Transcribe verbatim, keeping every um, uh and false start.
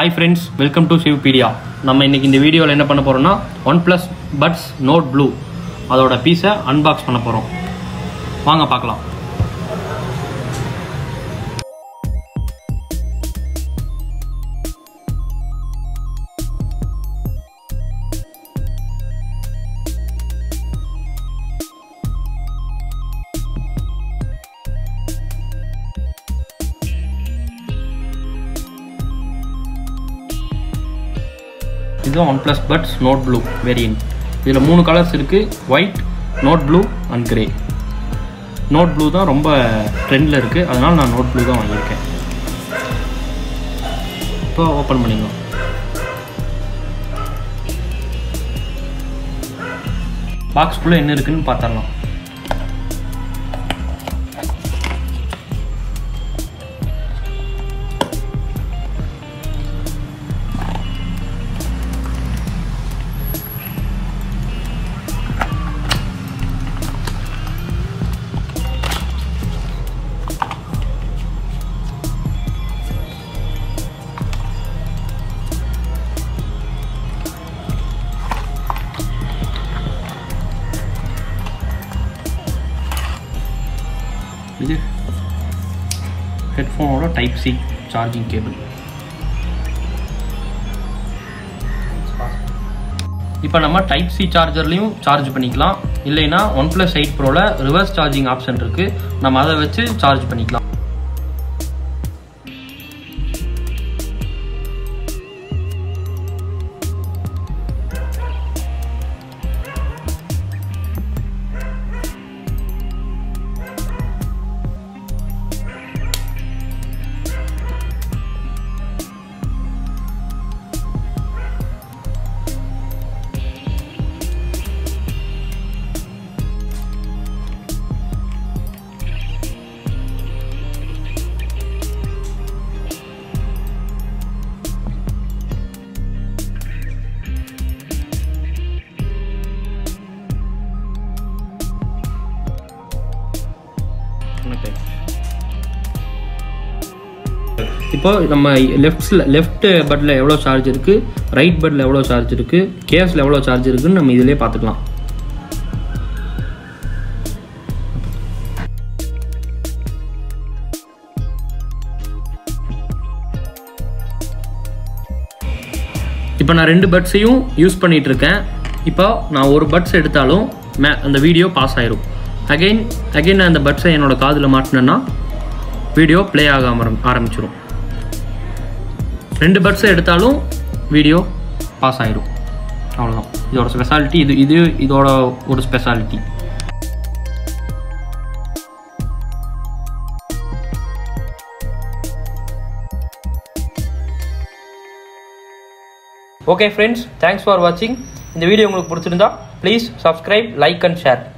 Hi friends, welcome to Shivpedia. நம்ம இன்னைக்கு இந்த வீடியோல என்ன பண்ண போறோம்னா OnePlus Buds Note Blue அதோட பீஸை அன்பாக்ஸ் பண்ண போறோம். வாங்க பார்க்கலாம். This is OnePlus Buds Note Blue variant. There are three colors: white, Note Blue, and grey. Note Blue is ரொம்ப ட்ரெண்ட்ல இருக்கு, அதனால நான் Note Blue தான் வாங்கியிருக்கேன். இப்போ ஓபன் பண்ணிடலாம். பாக்ஸ்க்குள்ள என்ன இருக்குன்னு பார்த்தறலாம். This is headphone or type C charging cable. இப்போ நம்ம type C சார்ஜர்லயும் சார்ஜ் பண்ணிக்கலாம், இல்லைனா OnePlus எயிட் Pro ல ரிவர்ஸ் சார்ஜிங் ஆப்ஷன் இருக்கு, நம்ம அதை வச்சு சார்ஜ் பண்ணிக்கலாம். இப்போ நம்ம லெஃப்ட் லெஃப்ட் பட்ல எவ்வளோ சார்ஜ் இருக்கு, ரைட் பட்ல எவ்வளோ சார்ஜ் இருக்கு, கேஸ்ல எவ்வளோ சார்ஜ் இருக்குன்னு நம்ம இதிலே பார்த்துக்கலாம். இப்போ நான் ரெண்டு பட்ஸையும் யூஸ் பண்ணிட்டு இருக்கேன். இப்போ நான் ஒரு பட்ஸ் எடுத்தாலும் அந்த வீடியோ பாஸ் ஆயிரும். அகைன் அகைன் நான் அந்த பட்ஸை என்னோட காதில் மாட்டினேன்னா வீடியோ ப்ளே ஆக ஆரம்பிச்சிடும். ரெண்டு பட்ஸை எடுத்தாலும் வீடியோ பாஸ் ஆயிடும். அவ்வளோதான் இதோட ஸ்பெஷாலிட்டி. இது இது இதோட ஒரு speciality. Okay friends, thanks for வாட்சிங். இந்த வீடியோ உங்களுக்கு பிடிச்சிருந்தா please subscribe, like and share.